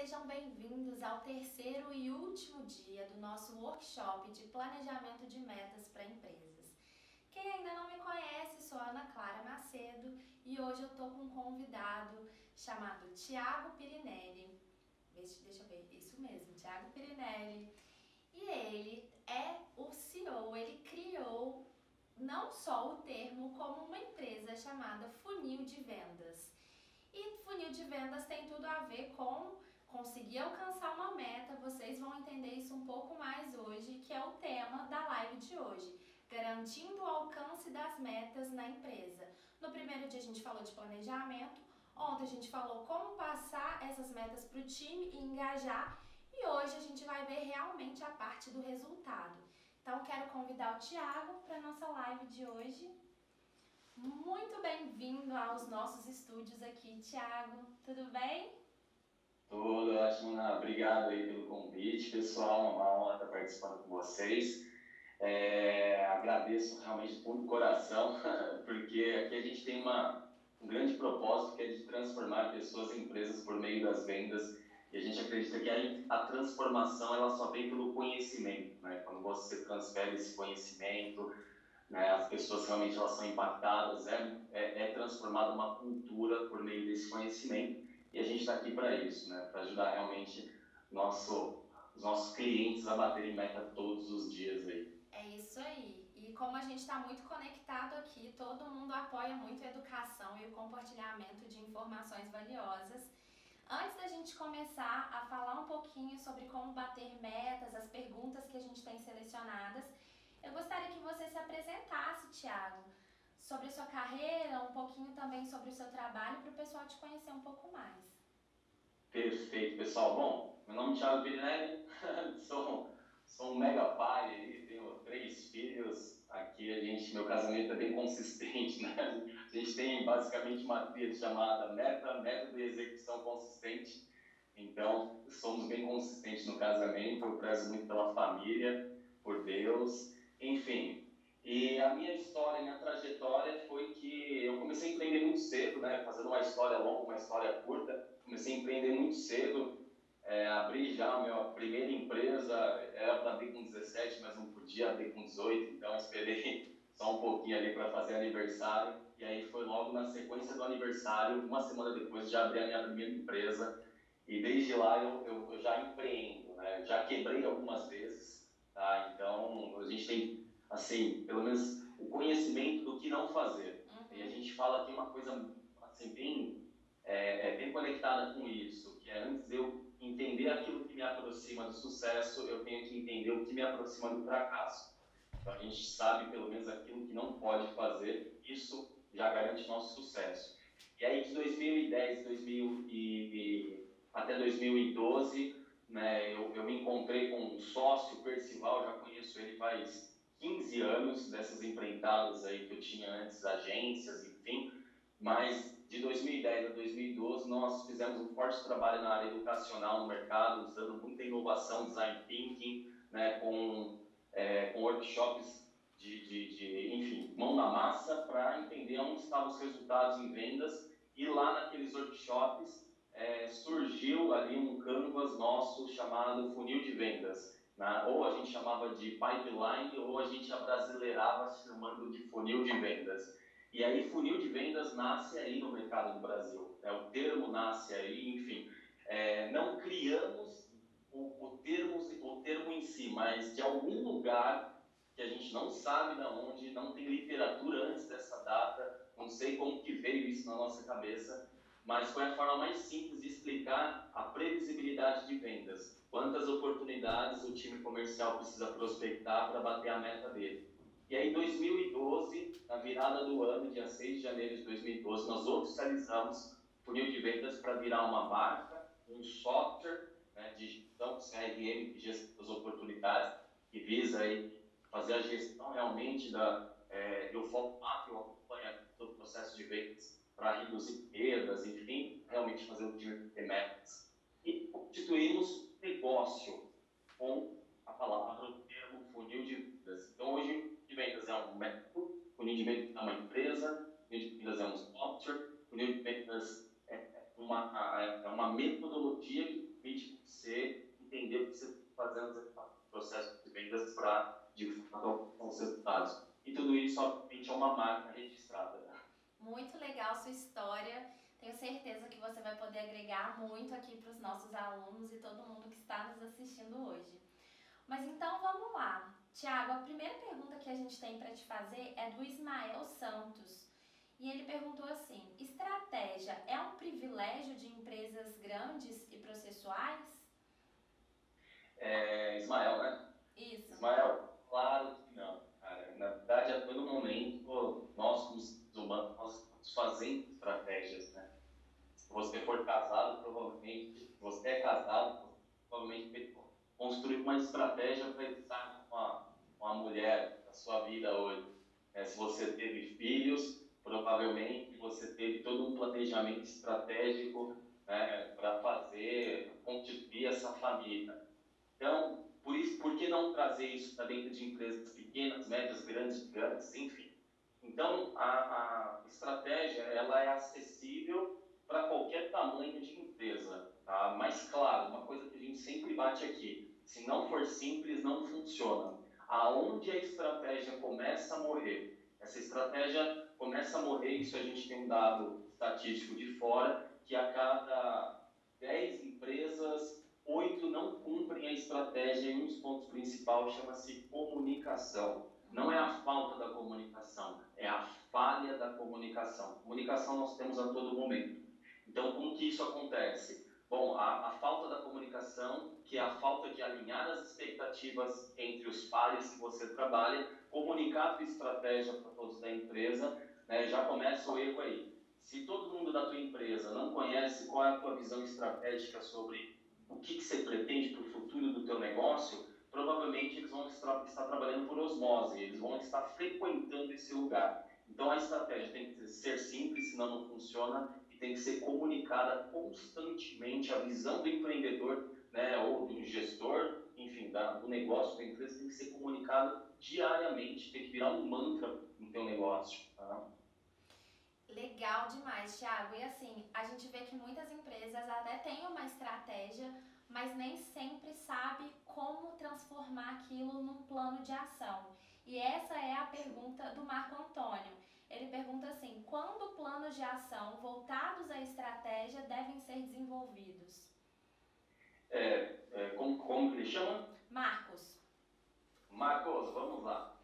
sejam bem-vindos ao terceiro e último dia do nosso workshop de planejamento de metas para empresas. Quem ainda não me conhece, sou a Ana Clara Macedo e hoje eu estou com um convidado chamado Thiago Pirinelli. Deixa eu ver, isso mesmo, Thiago Pirinelli. E ele é o CEO, ele criou não só o termo, como uma empresa chamada Funil de Vendas. E funil de vendas tem tudo a ver com conseguir alcançar uma meta. Vocês vão entender isso um pouco mais hoje, que é o tema da live de hoje, garantindo o alcance das metas na empresa. No primeiro dia a gente falou de planejamento, ontem a gente falou como passar essas metas para o time e engajar, e hoje a gente vai ver realmente a parte do resultado. Então quero convidar o Thiago para a nossa live de hoje. Muito bem-vindo aos nossos estúdios aqui, Thiago. Tudo bem? Tudo ótimo, Ana. Obrigado aí pelo convite, pessoal. Uma honra estar participando com vocês. Agradeço realmente de todo o coração, porque aqui a gente tem um grande propósito, que é de transformar pessoas em empresas por meio das vendas. E a gente acredita que a transformação ela só vem pelo conhecimento, né? Quando você transfere esse conhecimento, né, as pessoas realmente elas são impactadas, é transformada uma cultura por meio desse conhecimento, e a gente está aqui para isso, né, para ajudar realmente os nossos clientes a baterem meta todos os dias aí. É isso aí. E como a gente está muito conectado aqui, todo mundo apoia muito a educação e o compartilhamento de informações valiosas. Antes da gente começar a falar um pouquinho sobre como bater metas, as perguntas que a gente tem selecionadas, eu gostaria que você se apresentasse, Thiago, sobre a sua carreira, um pouquinho também sobre o seu trabalho, para o pessoal te conhecer um pouco mais. Perfeito, pessoal. Bom, meu nome é Thiago Pirinelli, sou um mega pai aí, tenho 3 filhos. Aqui meu casamento é bem consistente, né? A gente tem basicamente uma tríade chamada meta, método e execução consistente. Então, somos bem consistentes no casamento, eu prezo muito pela família, por Deus, enfim. E a minha história, minha trajetória foi que eu comecei a empreender muito cedo, né? Fazendo uma história longa, uma história curta. Comecei a empreender muito cedo, abri já a minha primeira empresa, era para abrir com 17, mas não podia abrir com 18, então esperei só um pouquinho ali para fazer aniversário. E aí foi logo na sequência do aniversário, uma semana depois, já abri a minha primeira empresa. E desde lá eu já empreendo, né? Já quebrei algumas vezes, tá? Então a gente tem, assim, pelo menos o conhecimento do que não fazer. E a gente fala aqui uma coisa, assim, bem conectada com isso, que é antes de eu entender aquilo que me aproxima do sucesso, eu tenho que entender o que me aproxima do fracasso. Então a gente sabe pelo menos aquilo que não pode fazer, isso já garante nosso sucesso. E aí de 2010 até 2012, né, eu me encontrei com um sócio, Percival, já conheço ele faz 15 anos, dessas empreitadas aí que eu tinha antes, agências, enfim, mas de 2010 a 2012 nós fizemos um forte trabalho na área educacional no mercado, usando muita inovação, design thinking, né, com workshops enfim, mão na massa para entender onde estavam os resultados em vendas, e lá naqueles workshops surgiu ali um canvas nosso chamado funil de vendas, né? Ou a gente chamava de pipeline, ou a gente abrasileirava chamando de funil de vendas. E aí funil de vendas nasce aí no mercado do Brasil, né? O termo nasce aí, enfim, não criamos o termo em si, mas de algum lugar que a gente não sabe de onde, não tem literatura antes dessa data, não sei como que veio isso na nossa cabeça, mas foi a forma mais simples de explicar a previsibilidade de vendas. Quantas oportunidades o time comercial precisa prospectar para bater a meta dele. E aí, em 2012, na virada do ano, dia 6 de janeiro de 2012, nós oficializamos o funil de vendas para virar uma marca, um software, né, de gestão, CRM, de gestão das oportunidades, que visa aí fazer a gestão realmente eu foco, eu acompanho todo o processo de vendas para reduzir perdas, enfim, realmente fazer o time ter metas. E constituímos negócio com a palavra, o termo funil de vendas. Então, hoje, funil de vendas é um método, funil de vendas é uma empresa, funil de vendas é um software, funil de vendas é uma metodologia que permite você entender o que você está fazendo no processo de vendas para, de fato, alcançar os resultados. E tudo isso, obviamente, é uma marca registrada. Muito legal sua história. Tenho certeza que você vai poder agregar muito aqui para os nossos alunos e todo mundo que está nos assistindo hoje. Mas então vamos lá. Tiago, a primeira pergunta que a gente tem para te fazer é do Ismael Santos. E ele perguntou assim: estratégia é um privilégio de empresas grandes e processuais? Ismael, né? Isso. Ismael, claro que não, cara. Na verdade, a todo momento, nós, como seres humanos, nós estamos fazendo estratégias, né? Se você for casado, provavelmente, se você é casado, provavelmente construir uma estratégia para estar com a mulher da sua vida hoje. Se você teve filhos, provavelmente você teve todo um planejamento estratégico, né, para fazer, constituir essa família. Então, por isso, por que não trazer isso para dentro de empresas pequenas, médias, grandes, enfim. Então, a estratégia ela é acessível para qualquer tamanho de empresa. Tá? Mas, claro, uma coisa que a gente sempre bate aqui, se não for simples, não funciona. Aonde a estratégia começa a morrer? Essa estratégia começa a morrer, isso a gente tem um dado estatístico de fora, que a cada 10 empresas, 8 não cumprem a estratégia e um dos pontos principais chama-se comunicação. Não é a falta da comunicação, é a falha da comunicação. Comunicação nós temos a todo momento. Então, como que isso acontece? Bom, a falta da comunicação, que é a falta de alinhar as expectativas entre os pares que você trabalha, comunicar a tua estratégia para todos da empresa, né, já começa o erro aí. Se todo mundo da tua empresa não conhece qual é a tua visão estratégica sobre o que você pretende para o futuro do teu negócio, provavelmente eles vão estar trabalhando por osmose, eles vão estar frequentando esse lugar. Então a estratégia tem que ser simples, senão não funciona, e tem que ser comunicada constantemente. A visão do empreendedor, né, ou do gestor, enfim, do negócio da empresa tem que ser comunicado diariamente, tem que virar um mantra no teu negócio. Tá? Legal demais, Thiago. E assim, a gente vê que muitas empresas até têm uma estratégia, mas nem sempre sabe como transformar aquilo num plano de ação. E essa é a pergunta do Marco Antônio. Ele pergunta assim: quando planos de ação voltados à estratégia devem ser desenvolvidos? Como ele chama? Marcos. Marcos, vamos lá.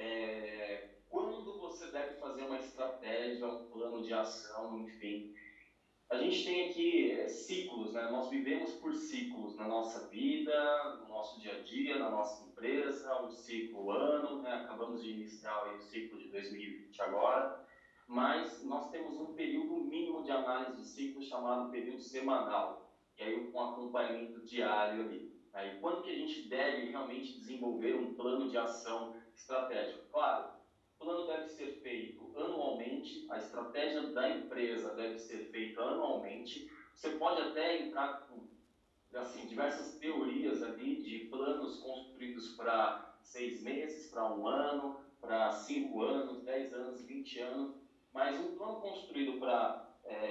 Quando você deve fazer uma estratégia, um plano de ação, enfim. A gente tem aqui ciclos, né? Nós vivemos por ciclos na nossa vida, no nosso dia a dia, na nossa empresa, um ciclo ano, né? Acabamos de iniciar o ciclo de 2020 agora, mas nós temos um período mínimo de análise de ciclo chamado período semanal, e aí com acompanhamento diário ali. Aí, quando que a gente deve realmente desenvolver um plano de ação estratégico? Claro, o plano deve ser feito anualmente, a estratégia da empresa deve ser feita anualmente. Você pode até entrar com assim, diversas teorias ali de planos construídos para 6 meses, para 1 ano, para 5 anos, 10 anos, 20 anos, mas um plano construído para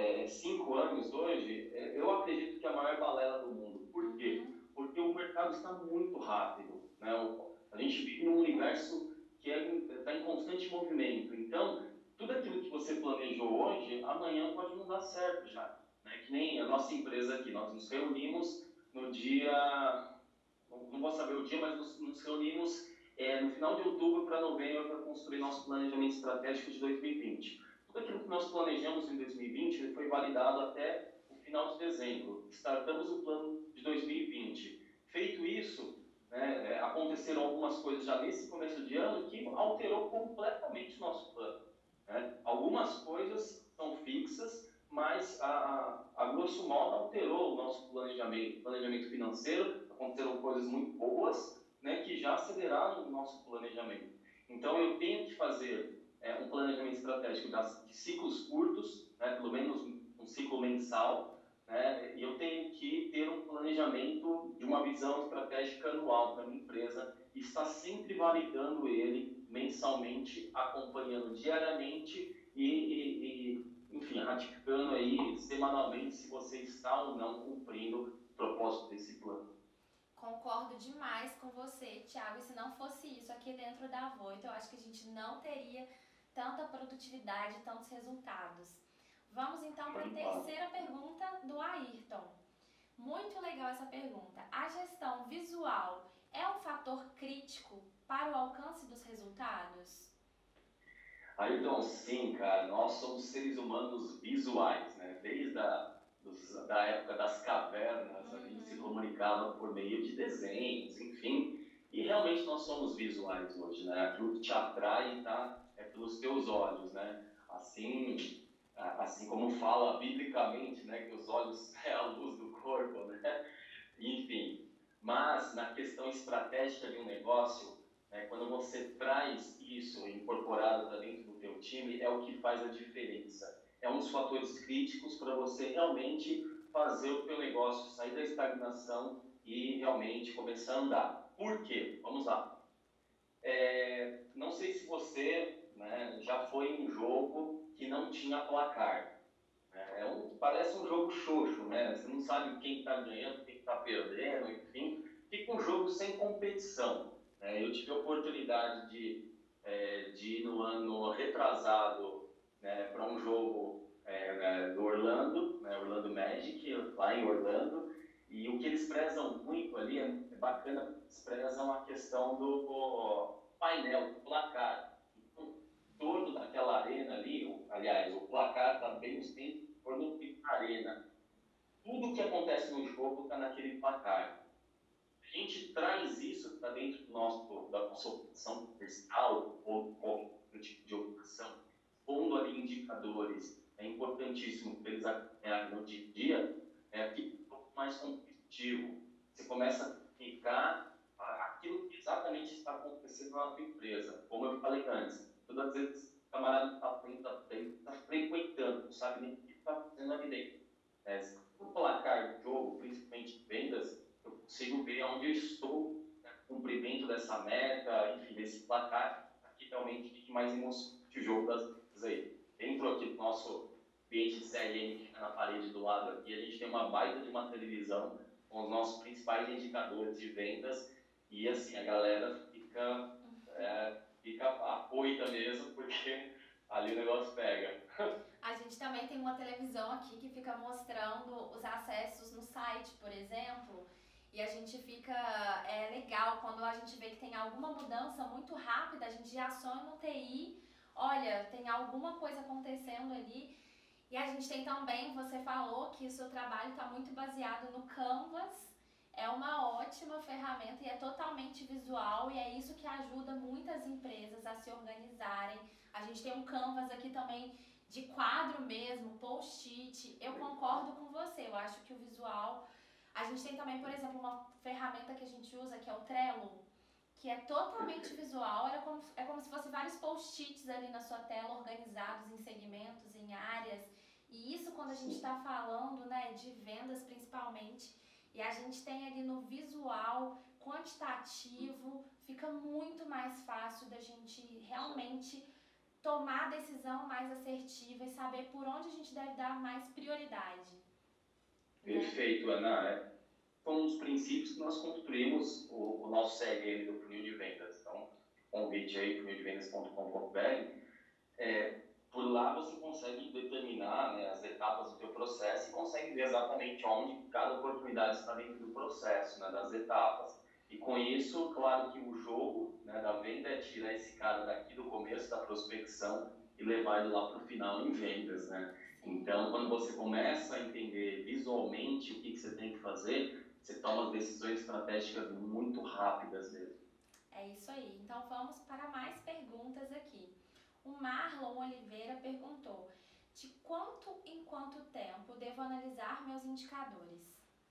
5 anos hoje, eu acredito que é a maior balela do mundo. Por quê? Porque o mercado está muito rápido, né? A gente vive num universo que está em constante movimento. Então, tudo aquilo que você planejou hoje, amanhã pode não dar certo já. Né? Que nem a nossa empresa aqui, nós nos reunimos no dia, não vou saber o dia, mas nos reunimos no final de outubro para novembro para construir nosso planejamento estratégico de 2020. Tudo aquilo que nós planejamos em 2020 ele foi validado até o final de dezembro. Startamos o plano de 2020. Feito isso, né, aconteceram algumas coisas já nesse começo de ano que alterou completamente o nosso plano. Né? Algumas coisas são fixas, mas a grosso modo alterou o nosso planejamento financeiro. Aconteceram coisas muito boas, né, que já aceleraram o nosso planejamento. Então eu tenho que fazer um planejamento estratégico de ciclos curtos, né, pelo menos um ciclo mensal, né, e eu tenho que ter um planejamento de uma visão estratégica anual para a minha empresa e estar sempre validando ele mensalmente, acompanhando diariamente e enfim, ratificando aí semanalmente se você está ou não cumprindo propósito desse plano. Concordo demais com você, Thiago. E se não fosse isso aqui dentro da Voito, eu acho que a gente não teria tanta produtividade, tantos resultados. Vamos então para a terceira pergunta do Ayrton. Muito legal essa pergunta. A gestão visual é um fator crítico para o alcance dos resultados? Ayrton, sim, cara, nós somos seres humanos visuais, né? Desde da época das cavernas, a gente se comunicava por meio de desenhos, enfim, e realmente nós somos visuais hoje, né? Aquilo que te atrai é pelos teus olhos, né? Assim como fala biblicamente, né? Que os olhos é a luz do corpo, né? Enfim, mas na questão estratégica de um negócio, quando você traz isso incorporado para dentro do teu time, é o que faz a diferença. É um dos fatores críticos para você realmente fazer o teu negócio sair da estagnação e realmente começar a andar. Por quê? Vamos lá. Não sei se você, né, já foi em um jogo que não tinha placar. Parece um jogo xoxo, né? Você não sabe quem está ganhando, quem está perdendo, enfim. Fica um jogo sem competição. Eu tive a oportunidade de ir no ano retrasado, né, para um jogo do Orlando, né, Orlando Magic, lá em Orlando, e o que eles prezam muito ali, é bacana, eles prezam a questão do painel, do placar. Então, todo daquela arena ali, aliás, o placar está bem no centro, por no da arena. Tudo que acontece no jogo está naquele placar. A gente traz isso para dentro da nossa operação comercial ou qualquer tipo de operação, pondo ali indicadores. É importantíssimo para eles acompanharem no dia a dia, fica um pouco mais competitivo. Você começa a ficar aquilo que exatamente está acontecendo na sua empresa. Como eu falei antes, todas as vezes o camarada está frequentando, não sabe nem o que está fazendo ali dentro. Se eu placar de jogo, principalmente vendas, eu consigo ver onde eu estou, né, no cumprimento dessa meta, enfim, desse placar, aqui realmente fique mais emocionante o jogo das vendas aí. Dentro aqui do nosso ambiente de CRM que fica na parede do lado aqui, a gente tem uma baita de uma televisão com os nossos principais indicadores de vendas e assim, a galera fica apoita mesmo, porque ali o negócio pega. A gente também tem uma televisão aqui que fica mostrando os acessos no site, por exemplo, e a gente fica legal quando a gente vê que tem alguma mudança muito rápida, a gente já aciona no TI, olha, tem alguma coisa acontecendo ali. E a gente tem também, você falou que o seu trabalho está muito baseado no Canvas, é uma ótima ferramenta e é totalmente visual, e é isso que ajuda muitas empresas a se organizarem. A gente tem um Canvas aqui também de quadro mesmo, post-it. Eu concordo com você, eu acho que o visual... A gente tem também, por exemplo, uma ferramenta que a gente usa, que é o Trello, que é totalmente visual, é como se fossem vários post-its ali na sua tela, organizados em segmentos, em áreas. E isso quando a gente está falando, né, de vendas principalmente, e a gente tem ali no visual, quantitativo, fica muito mais fácil da gente realmente tomar a decisão mais assertiva e saber por onde a gente deve dar mais prioridade. Perfeito, né? Ana. Foi um dos princípios que nós construímos o nosso CRM do funil de vendas. Então, convite aí, funildevendas.com.br. Por lá você consegue determinar, né, as etapas do teu processo e consegue ver exatamente onde cada oportunidade está dentro do processo, né, das etapas. E com isso, claro que o jogo, né, da venda é tirar esse cara daqui do começo da prospecção e levar ele lá para o final em vendas, né? Então, quando você começa a entender visualmente o que você tem que fazer, você toma as decisões estratégicas muito rápidas mesmo. É isso aí. Então, vamos para mais perguntas aqui. O Marlon Oliveira perguntou: de quanto em quanto tempo devo analisar meus indicadores?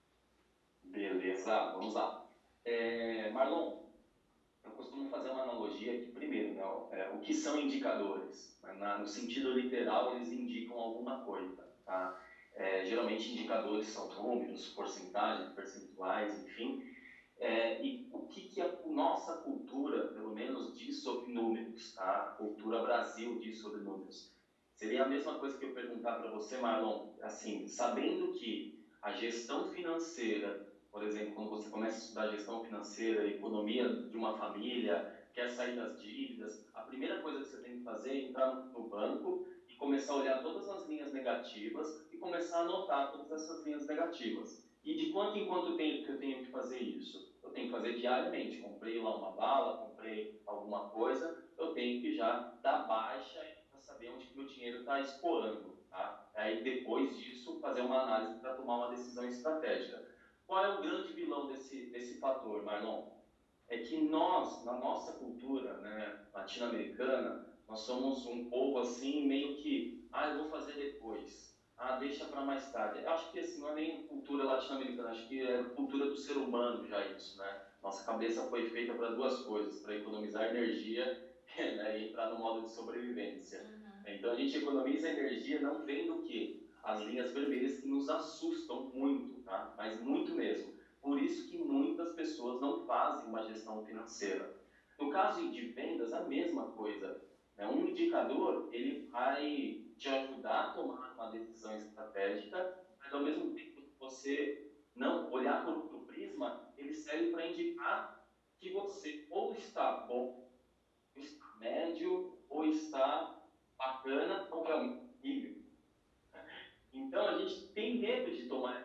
Beleza, vamos lá. Marlon, eu costumo fazer uma analogia aqui primeiro, né? O que são indicadores? No sentido literal, eles indicam alguma coisa, tá? Geralmente, indicadores são números, porcentagens, percentuais, enfim. E o que a nossa cultura, pelo menos, diz sobre números, tá? A cultura Brasil diz sobre números. Seria a mesma coisa que eu perguntar para você, Marlon, assim, sabendo que A gestão financeira, por exemplo, quando você começa a estudar gestão financeira, economia de uma família, quer sair das dívidas, a primeira coisa que você tem que fazer é entrar no banco e começar a olhar todas as linhas negativas e começar a anotar todas essas linhas negativas. E de quanto em quanto tempo que eu tenho que fazer isso? Eu tenho que fazer diariamente. Comprei lá uma bala, comprei alguma coisa, eu tenho que já dar baixa para saber onde que meu dinheiro está escoando. Tá? Aí, depois disso, fazer uma análise para tomar uma decisão estratégica. Qual é o grande vilão desse fator, Marlon? É que nós, na nossa cultura, né, latino-americana, nós somos um povo assim, meio que, eu vou fazer depois, deixa para mais tarde. Eu acho que assim, não é nem cultura latino-americana, acho que é cultura do ser humano já isso, né? Nossa cabeça foi feita para duas coisas, para economizar energia, né, e entrar no modo de sobrevivência. Uhum. Então a gente economiza energia não vendo o quê? As linhas vermelhas que nos assustam muito, tá? Mas muito mesmo. Por isso que muitas pessoas não fazem uma gestão financeira. No caso de vendas, a mesma coisa. Né? Um indicador, ele vai te ajudar a tomar uma decisão estratégica, mas ao mesmo tempo que você não olhar por outro prisma, ele serve para indicar que você ou está bom, ou está médio, ou está bacana, ou realmente horrível. Então, a gente tem medo de tomar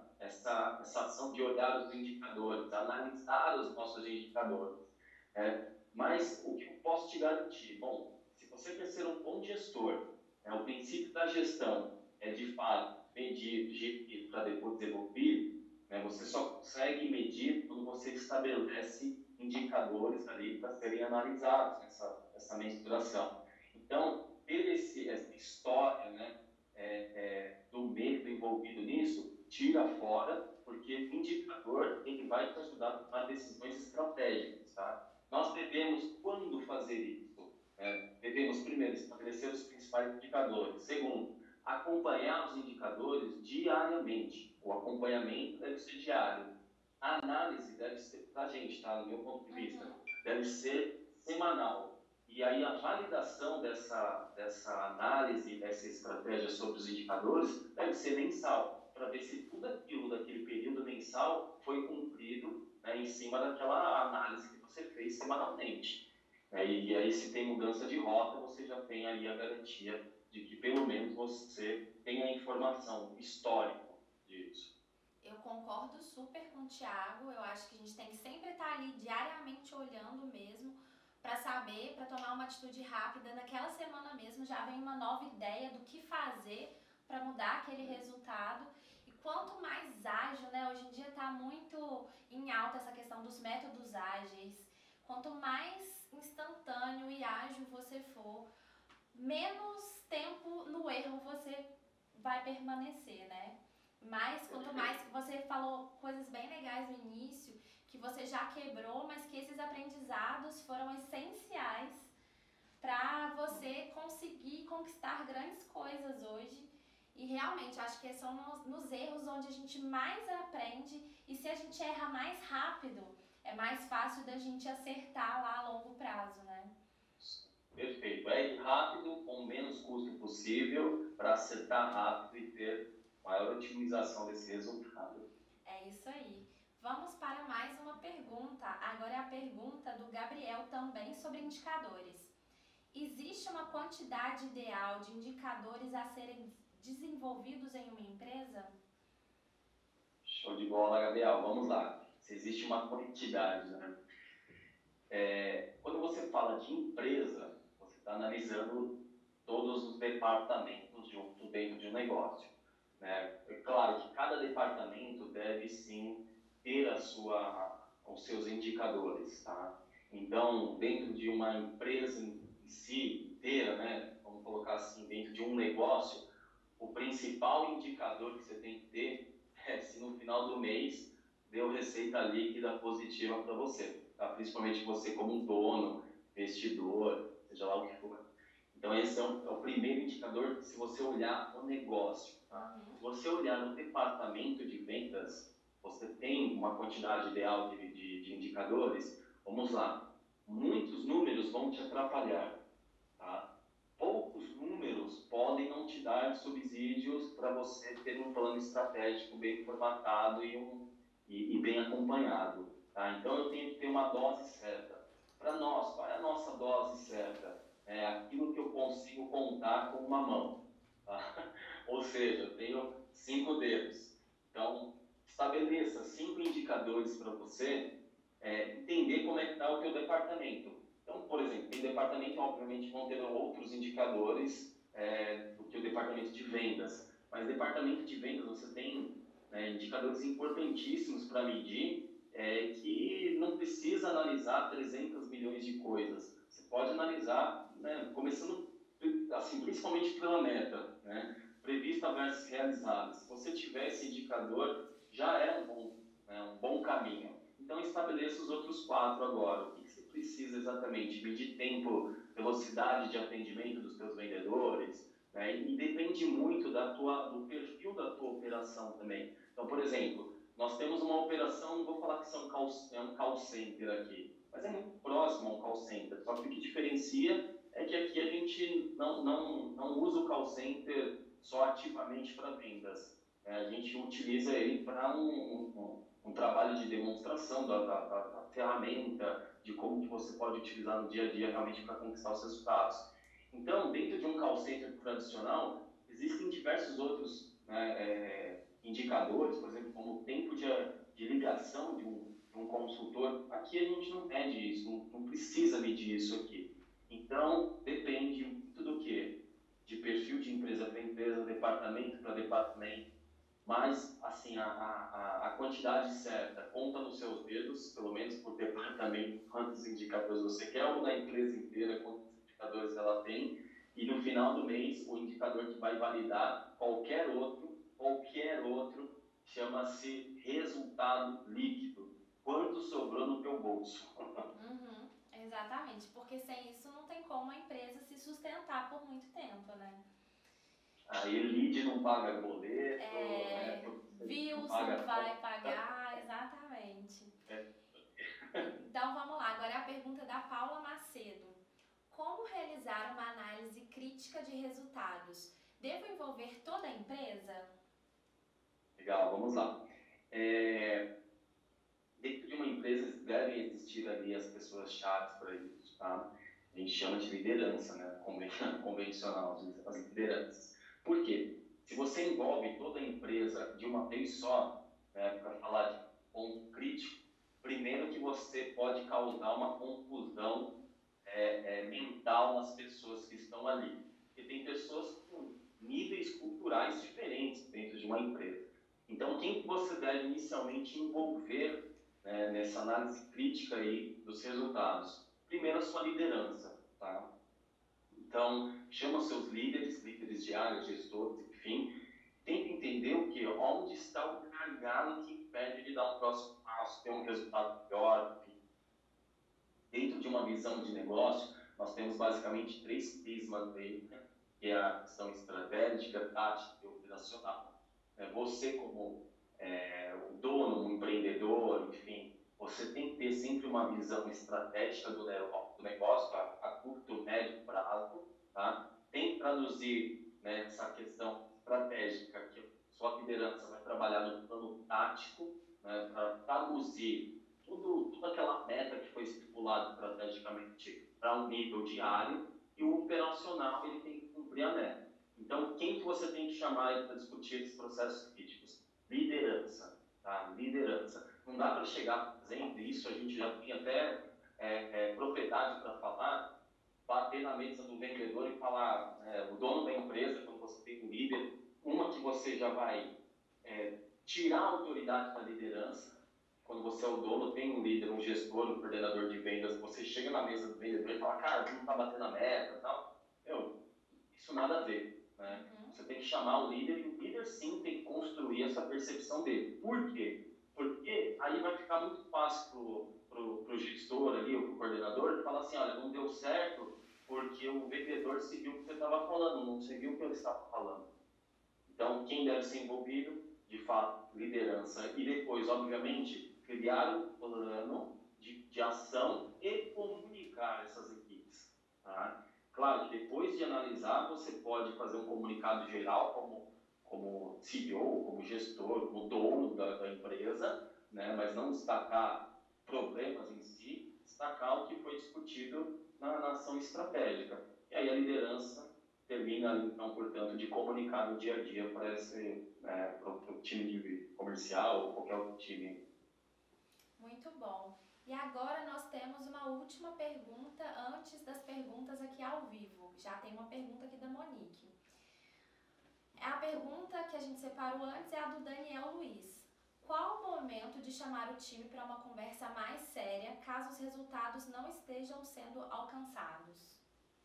essa ação de olhar os indicadores, analisar os nossos indicadores. Né? Mas o que eu posso te garantir? Bom, se você quer ser um bom gestor, o princípio da gestão é, de fato, medir para depois evoluir, né? Você só consegue medir quando você estabelece indicadores ali para serem analisados, essa mensuração. Então, ter essa história, né, do medo envolvido nisso, tira fora, porque o indicador ele vai te ajudar a tomar decisões estratégicas. Tá? Nós devemos, quando fazer isso? Devemos, primeiro, estabelecer os principais indicadores. Segundo, acompanhar os indicadores diariamente. O acompanhamento deve ser diário. A análise deve ser, para a gente, tá? No meu ponto de vista, deve ser semanal. E aí a validação dessa análise, dessa estratégia sobre os indicadores, deve ser mensal, para ver se tudo aquilo daquele período mensal foi cumprido, né, em cima daquela análise que você fez semanalmente. E aí, se tem mudança de rota, você já tem aí a garantia de que pelo menos você tem a informação histórica disso. Eu concordo super com o Thiago. Eu acho que a gente tem que sempre estar ali diariamente olhando mesmo para saber, para tomar uma atitude rápida. Naquela semana mesmo já vem uma nova ideia do que fazer para mudar aquele resultado. E quanto mais ágil, né? Hoje em dia está muito em alta essa questão dos métodos ágeis. Quanto mais instantâneo e ágil você for, menos tempo no erro você vai permanecer, né? Mas quanto mais que você falou coisas bem legais no início, que você já quebrou, mas que esses aprendizados foram essenciais para você conseguir conquistar grandes coisas hoje. E realmente acho que são nos erros onde a gente mais aprende, e se a gente erra mais rápido, é mais fácil da gente acertar lá a longo prazo, né? Perfeito. É ir rápido, com o menos custo possível, para acertar rápido e ter maior otimização desse resultado. É isso aí. Vamos para mais uma pergunta. Agora é a pergunta do Gabriel também sobre indicadores. Existe uma quantidade ideal de indicadores a serem desenvolvidos em uma empresa? Show de bola, Gabriel. Vamos lá. Se existe uma quantidade, né? Quando você fala de empresa, você está analisando todos os departamentos junto dentro de um negócio. Né? É claro que cada departamento deve sim ter os seus indicadores. Tá? Então, dentro de uma empresa em si inteira, né? Vamos colocar assim, dentro de um negócio, o principal indicador que você tem que ter é se no final do mês deu receita líquida positiva para você, tá? Principalmente você como um dono, investidor, seja lá o que for. Então esse é o primeiro indicador se você olhar o negócio. Tá? Se você olhar no departamento de vendas, você tem uma quantidade ideal de indicadores. Vamos lá. Muitos números vão te atrapalhar. Tá? Poucos números podem não te dar subsídios para você ter um plano estratégico bem formatado e bem acompanhado. Tá? Então, eu tenho que ter uma dose certa. Para nós, qual é a nossa dose certa? É aquilo que eu consigo contar com uma mão. Tá? Ou seja, eu tenho 5 dedos. Então, estabeleça 5 indicadores para você entender como é que está o teu departamento. Então, por exemplo, tem departamento, obviamente, vão ter outros indicadores do que o departamento de vendas. Mas departamento de vendas, você tem indicadores importantíssimos para medir que não precisa analisar 300 milhões de coisas. Você pode analisar, começando assim, principalmente pela meta, prevista versus realizada. Se você tiver esse indicador, já é um bom caminho. Então, estabeleça os outros 4 agora. O que você precisa exatamente? Medir tempo, velocidade de atendimento dos seus vendedores, e depende muito do perfil da tua operação também. Então, por exemplo, nós temos uma operação, não vou falar que é um call center aqui, mas é muito próximo a um call center. Só que o que diferencia é que aqui a gente não usa o call center só ativamente para vendas. A gente utiliza ele para um trabalho de demonstração da ferramenta, de como que você pode utilizar no dia a dia realmente para conquistar os resultados. Então, dentro de um call center tradicional, existem diversos outros indicadores, por exemplo, como o tempo de ligação de um consultor. Aqui a gente não mede isso, não precisa medir isso aqui. Então, depende muito do quê? De perfil de empresa para empresa, departamento para departamento, mas, assim, a quantidade certa, conta nos seus dedos, pelo menos por departamento, quantos indicadores você quer, ou da empresa inteira, quantos indicadores ela tem, e no final do mês, o indicador que vai validar qualquer outro, chama-se resultado líquido. Quanto sobrou no teu bolso? Uhum, exatamente, porque sem isso não tem como a empresa se sustentar por muito tempo, né? Aí lead não paga boleto, Views não vai pagar, exatamente. Então vamos lá, agora é a pergunta da Paula Macedo. Como realizar uma análise crítica de resultados? Devo envolver toda a empresa? Legal, vamos lá. Dentro de uma empresa devem existir ali as pessoas-chave para isso, tá? A gente chama de liderança, né? Convencional, as lideranças. Por quê? Se você envolve toda a empresa de uma vez só, para falar de ponto crítico, primeiro que você pode causar uma confusão mental nas pessoas que estão ali. Porque tem pessoas com níveis culturais diferentes dentro de uma empresa. Então, quem que você deve inicialmente envolver nessa análise crítica aí dos resultados? Primeiro, a sua liderança, tá? Então, chama seus líderes de área, gestores, enfim, tenta entender o que, onde está o gargalo que impede de dar um próximo passo, ter um resultado melhor, enfim. Dentro de uma visão de negócio, nós temos basicamente 3 prismas aí, que é a questão estratégica, tática e operacional. Você como o dono, um empreendedor, enfim, você tem que ter sempre uma visão estratégica do negócio a curto, médio prazo, tá? Tem que traduzir essa questão estratégica que a sua liderança vai trabalhar no plano tático, para traduzir toda aquela meta que foi estipulada estrategicamente para um nível diário, e o operacional ele tem que cumprir a meta. Então, quem que você tem que chamar para discutir esses processos críticos? Liderança, tá? Liderança. Não dá para chegar fazendo isso, a gente já tem até propriedade para falar, bater na mesa do vendedor e falar, o dono da empresa, quando você tem um líder, uma que você já vai tirar a autoridade da liderança. Quando você é o dono, tem um líder, um gestor, um coordenador de vendas, você chega na mesa do vendedor e fala, cara, tu não está batendo a meta e tal. Isso nada a ver, né? Você tem que chamar o líder, e o líder sim tem que construir essa percepção dele. Por quê? Porque aí vai ficar muito fácil pro gestor ali, ou pro coordenador, falar assim, olha, não deu certo porque o vendedor seguiu o que você estava falando, não seguiu o que ele estava falando. Então, quem deve ser envolvido, de fato, liderança. E depois, obviamente, criar um plano de ação e comunicar essas equipes. Tá? Claro que depois de analisar, você pode fazer um comunicado geral como CEO, como gestor, como dono da empresa, né? Mas não destacar problemas em si, destacar o que foi discutido na ação estratégica. E aí a liderança termina, então, portanto, de comunicar no dia a dia para o time de comercial ou qualquer outro time. Muito bom. E agora nós temos uma última pergunta antes das perguntas aqui ao vivo. Já tem uma pergunta aqui da Monique. A pergunta que a gente separou antes é a do Daniel Luiz. Qual o momento de chamar o time para uma conversa mais séria, caso os resultados não estejam sendo alcançados?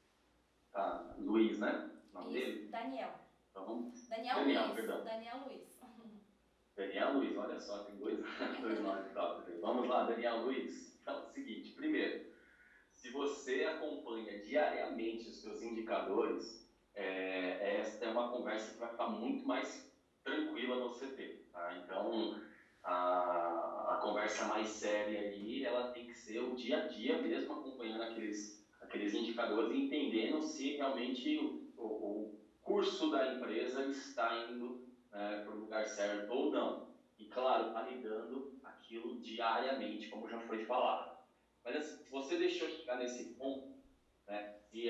Tá, Luiz, né? O nome Isso, dele? Daniel. Então, Daniel Luiz. perdão. Daniel Luiz. Daniel Luiz, olha só, tem dois nomes próprios. Vamos lá, Daniel Luiz. Então, é o seguinte, primeiro, se você acompanha diariamente os seus indicadores, esta é uma conversa que vai ficar muito mais tranquila você ter, tá? Então, a conversa mais séria ali, ela tem que ser o dia a dia mesmo, acompanhando aqueles indicadores e entendendo se realmente o curso da empresa está indo para o lugar certo ou não. E, claro, validando aquilo diariamente, como já foi falado. Mas, assim, se você deixou chegar nesse ponto, né, e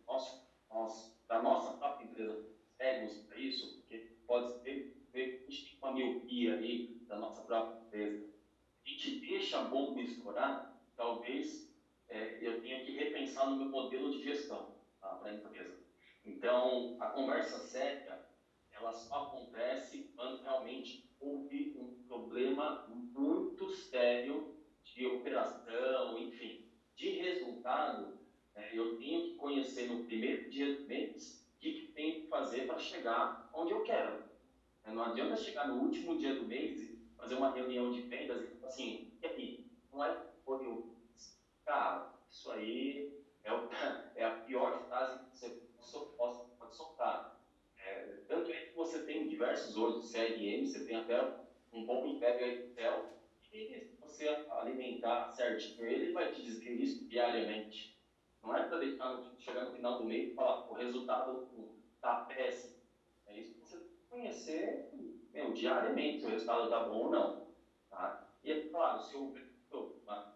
da nossa própria empresa, cegos para isso, porque pode ser que a gente tem uma miopia ali da nossa própria empresa, a gente deixa a bomba estourar, talvez eu tenha que repensar no meu modelo de gestão, tá, para a empresa. Então, a conversa séria, ela só acontece quando realmente houve um problema muito sério de operação, enfim. De resultado, eu tenho que conhecer no primeiro dia do mês o que tenho que fazer para chegar onde eu quero. Não adianta chegar no último dia do mês e fazer uma reunião de vendas e falar assim, e aí, não é por eu... Cara, isso aí é a pior frase que você pode soltar. Tanto é que você tem diversos hoje CRM, você tem até um bom império Excel, e se você alimentar certinho, ele vai te dizer isso diariamente. Não é para deixar chegar no final do mês e falar, o resultado está péssimo. É isso que você tem que conhecer diariamente, se o resultado está bom ou não. Tá? E é claro, se houver uma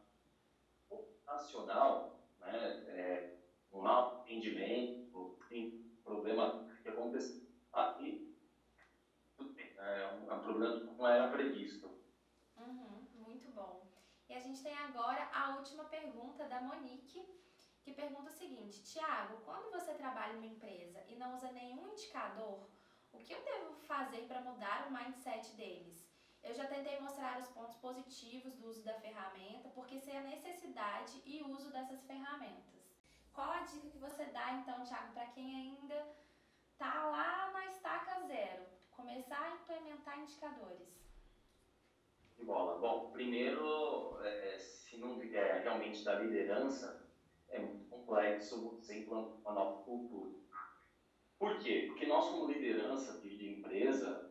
nacional, né, um mau atendimento, problema que aconteceu aqui, um problema que não era previsto. Muito bom. E a gente tem agora a última pergunta da Monique, que pergunta o seguinte: Tiago, quando você trabalha em uma empresa e não usa nenhum indicador, o que eu devo fazer para mudar o mindset deles? Eu já tentei mostrar os pontos positivos do uso da ferramenta, porque sei a necessidade e uso dessas ferramentas. Qual a dica que você dá, então, Tiago, para quem ainda está lá na estaca zero? Começar a implementar indicadores. De bola. Bom, primeiro, se não vier realmente da liderança, é muito complexo você implantar uma nova cultura. Por quê? Porque nós, como liderança de empresa,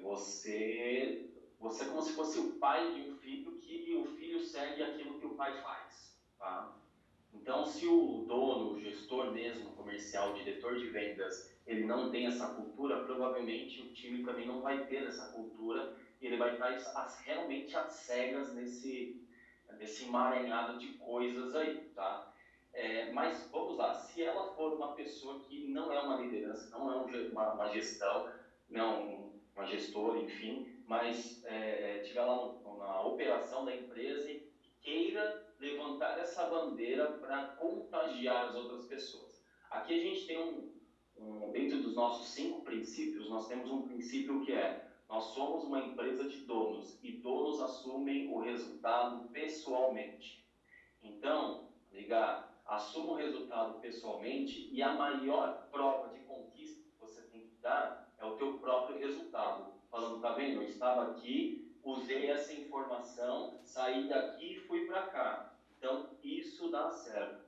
você é como se fosse o pai de um filho que o filho segue aquilo que o pai faz. Tá? Então, se o dono, o gestor mesmo, comercial, o diretor de vendas, ele não tem essa cultura, provavelmente o time também não vai ter essa cultura e ele vai estar realmente às cegas nesse emaranhado de coisas aí, tá? Mas vamos lá, se ela for uma pessoa que não é uma liderança, não é uma gestão, não uma gestora, enfim, mas estiver lá na operação da empresa e queira levantar essa bandeira para contagiar as outras pessoas. Aqui a gente tem dentro dos nossos 5 princípios, nós temos um princípio que nós somos uma empresa de donos e donos assumem o resultado pessoalmente. Então, assuma o resultado pessoalmente e a maior prova de conquista que você tem que dar é o teu próprio resultado. Falando, tá vendo? Eu estava aqui, usei essa informação, saí daqui e fui para cá. Então, isso dá certo.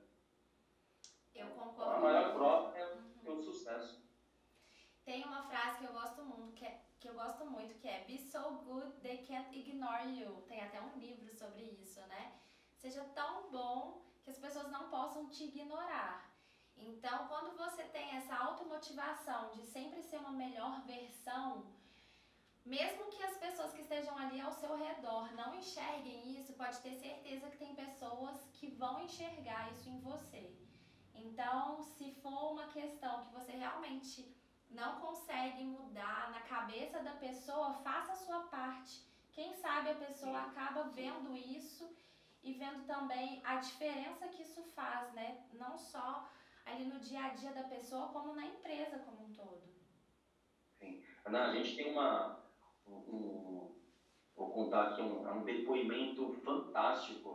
Eu concordo. A maior prova é o sucesso. Tem uma frase que eu gosto muito, que é Be so good they can't ignore you. Tem até um livro sobre isso, né? Seja tão bom que as pessoas não possam te ignorar. Então, quando você tem essa automotivação de sempre ser uma melhor versão, mesmo que as pessoas que estejam ali ao seu redor não enxerguem isso, pode ter certeza que tem pessoas que vão enxergar isso em você. Então, se for uma questão que você realmente não consegue mudar na cabeça da pessoa, faça a sua parte. Quem sabe a pessoa acaba vendo isso e vendo também a diferença que isso faz, né? Não só ali no dia a dia da pessoa, como na empresa como um todo. Sim. Ana, a gente tem vou contar aqui um depoimento fantástico,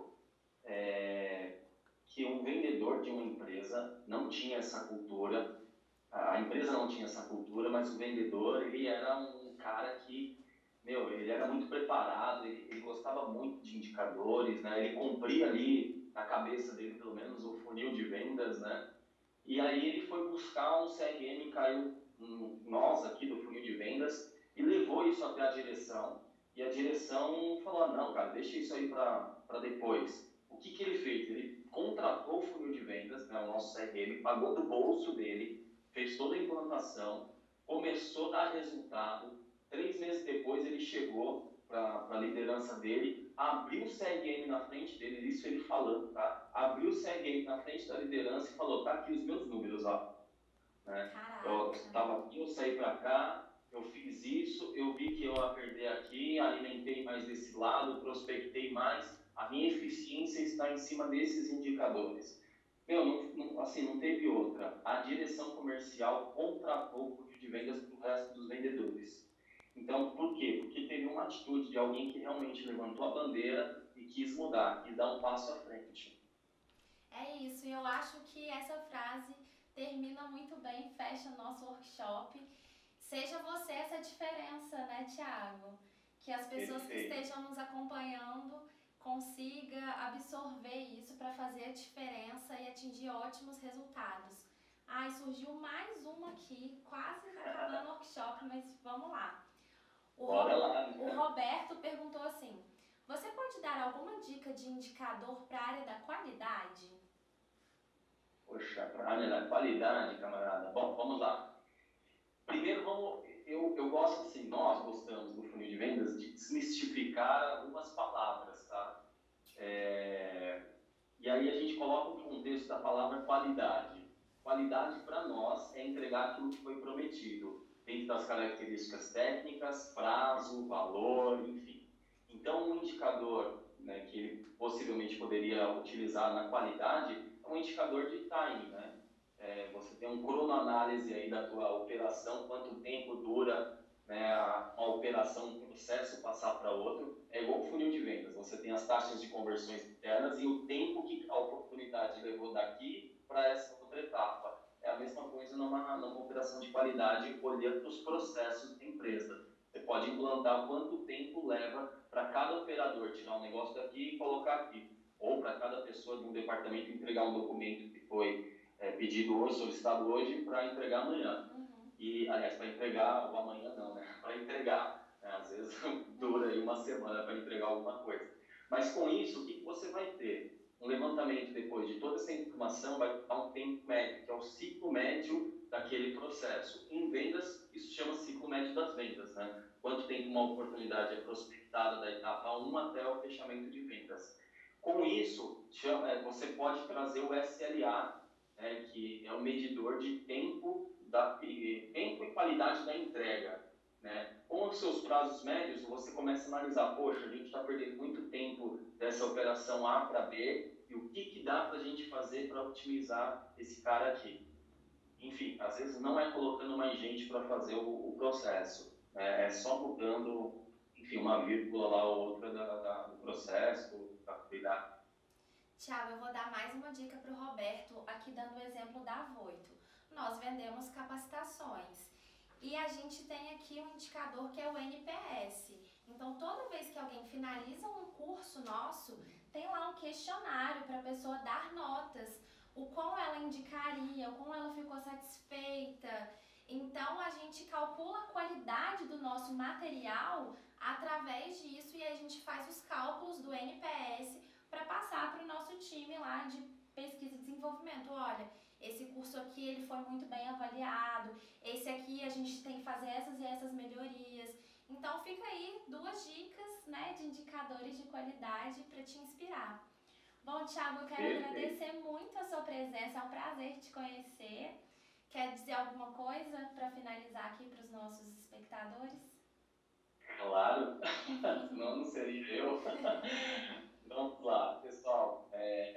que um vendedor de uma empresa não tinha essa cultura, a empresa não tinha essa cultura, mas o vendedor, ele era um cara que, ele era muito preparado, ele gostava muito de indicadores, né? Ele cumpria ali, na cabeça dele pelo menos, o funil de vendas, né? E aí ele foi buscar um CRM, caiu nós aqui do funil de vendas e levou isso até a direção. E a direção falou, não, cara, deixa isso aí para depois. O que ele fez? Ele contratou o funil de vendas, né, o nosso CRM, pagou do bolso dele, fez toda a implantação, começou a dar resultado. 3 meses depois ele chegou para a liderança dele, abriu o CRM na frente dele, isso ele falando, tá? Abriu o CRM na frente da liderança e falou, tá aqui os meus números, ó. Né? Eu estava aqui, eu saí para cá, eu fiz isso, eu vi que eu ia perder aqui, alimentei mais desse lado, prospectei mais, a minha eficiência está em cima desses indicadores. Assim, não teve outra. A direção comercial contratou o funil de vendas para o resto dos vendedores. Então, por quê? Porque teve uma atitude de alguém que realmente levantou a bandeira e quis mudar, quis dar um passo à frente. É isso, e eu acho que essa frase termina muito bem, fecha o nosso workshop. Seja você essa diferença, né, Thiago? Que as pessoas que estejam nos acompanhando consigam absorver isso para fazer a diferença e atingir ótimos resultados. Ai, surgiu mais uma aqui, quase acabando o workshop, mas vamos lá. O Roberto perguntou assim, você pode dar alguma dica de indicador para a área da qualidade? Poxa, para a área da qualidade, camarada. Bom, vamos lá. Primeiro, eu gosto assim, nós gostamos do funil de vendas de desmistificar algumas palavras, tá? E aí a gente coloca o contexto da palavra qualidade. Qualidade para nós é entregar aquilo que foi prometido, dentro das características técnicas, prazo, valor, enfim. Então, um indicador, né, que ele possivelmente poderia utilizar na qualidade é um indicador de time, né? Você tem um cronoanálise aí da tua operação, quanto tempo dura, né, uma operação, um processo passar para outro. É igual o funil de vendas, você tem as taxas de conversões internas e o tempo que a oportunidade levou daqui para essa outra etapa. É a mesma coisa numa operação de qualidade, olhando para os processos da empresa. Você pode implantar quanto tempo leva para cada operador tirar um negócio daqui e colocar aqui. Ou para cada pessoa de um departamento entregar um documento que foi pedido hoje, solicitado hoje, para entregar amanhã. E, aliás, para entregar, ou amanhã não, né? Para entregar. Né? Às vezes dura aí uma semana para entregar alguma coisa. Mas com isso, o que você vai ter? Um levantamento depois de toda essa informação vai dar um tempo médio, que é o ciclo médio daquele processo. Em vendas, isso chama ciclo médio das vendas, né? Quanto tempo uma oportunidade é prospectada da etapa 1 até o fechamento de vendas. Com isso, você pode trazer o SLA, que é o medidor de tempo e qualidade da entrega. Né? Com os seus prazos médios, você começa a analisar, poxa, a gente está perdendo muito tempo dessa operação A para B, e o que dá para a gente fazer para otimizar esse cara aqui. Enfim, às vezes não é colocando mais gente para fazer o processo, né? É só mudando, enfim, uma vírgula lá ou outra do processo, da qualidade. Tiago, eu vou dar mais uma dica para o Roberto, aqui dando o exemplo da Voito. Nós vendemos capacitações e a gente tem aqui um indicador que é o NPS. Então, toda vez que alguém finaliza um curso nosso, tem lá um questionário para a pessoa dar notas, o quão ela indicaria, o quão ela ficou satisfeita. Então, a gente calcula a qualidade do nosso material através disso e a gente faz os cálculos do NPS para passar para o nosso time lá de pesquisa e desenvolvimento. Olha, esse curso aqui ele foi muito bem avaliado, esse aqui a gente tem que fazer essas e essas melhorias. Então fica aí 2 dicas, né, de indicadores de qualidade para te inspirar. Bom, Thiago, eu quero agradecer muito a sua presença, é um prazer te conhecer. Quer dizer alguma coisa para finalizar aqui para os nossos espectadores? Claro, senão não seria eu. Vamos lá, pessoal.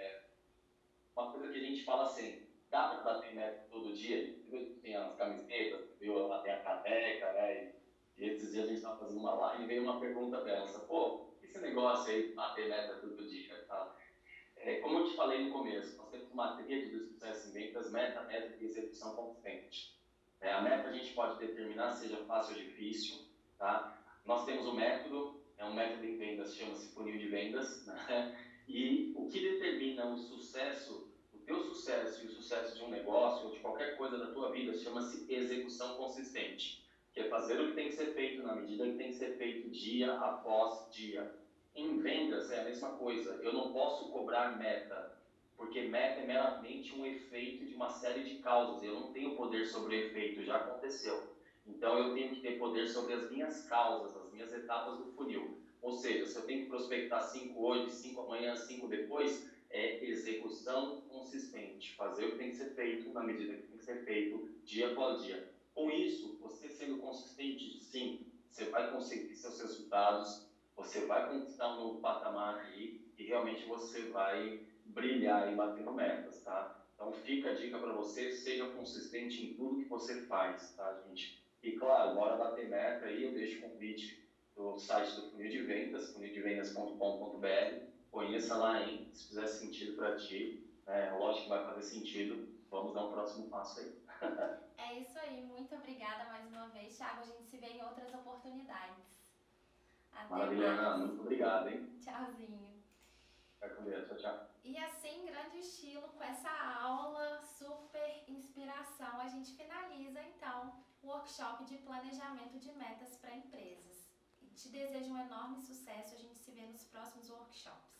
Uma coisa que a gente fala assim, dá para bater meta todo dia? Tem as camisetas, viu? Lá tem a caneca, né? E esses dias a gente estava fazendo uma live e veio uma pergunta dessa. Pô, esse negócio aí de bater meta todo dia, tá? Como eu te falei no começo, nós temos uma tríade de sucesso em vendas, meta, métrica e execução consistente. A meta a gente pode determinar, seja fácil ou difícil, tá? Nós temos o método, um método em vendas, chama-se funil de vendas, né? E o que determina o sucesso, o teu sucesso e o sucesso de um negócio ou de qualquer coisa da tua vida, chama-se execução consistente, que é fazer o que tem que ser feito na medida que tem que ser feito dia após dia. Em vendas é a mesma coisa, eu não posso cobrar meta, porque meta é meramente um efeito de uma série de causas, eu não tenho poder sobre o efeito, já aconteceu. Então eu tenho que ter poder sobre as minhas causas, as minhas etapas do funil. Ou seja, se eu tenho que prospectar 5 hoje, 5 amanhã, 5 depois, é execução consistente, fazer o que tem que ser feito na medida que tem que ser feito, dia após dia. Com isso, você sendo consistente, sim, você vai conseguir seus resultados, você vai conquistar um novo patamar aí e realmente você vai brilhar e batendo metas, tá? Então fica a dica para você, seja consistente em tudo que você faz, tá, gente? E claro, bora bater meta aí, eu deixo o convite do site do Funil de Vendas, funildevendas.com.br, conheça lá, hein? Se fizer sentido para ti, lógico que vai fazer sentido, vamos dar um próximo passo aí. É isso aí, muito obrigada mais uma vez, Thiago, a gente se vê em outras oportunidades. Até Maravilha, mais. Ana, muito obrigado, hein? Tchauzinho. Fica com Deus, tchau, tchau. E assim, grande estilo, com essa aula super inspiração, a gente finaliza então o workshop de planejamento de metas para empresas. E te desejo um enorme sucesso, a gente se vê nos próximos workshops.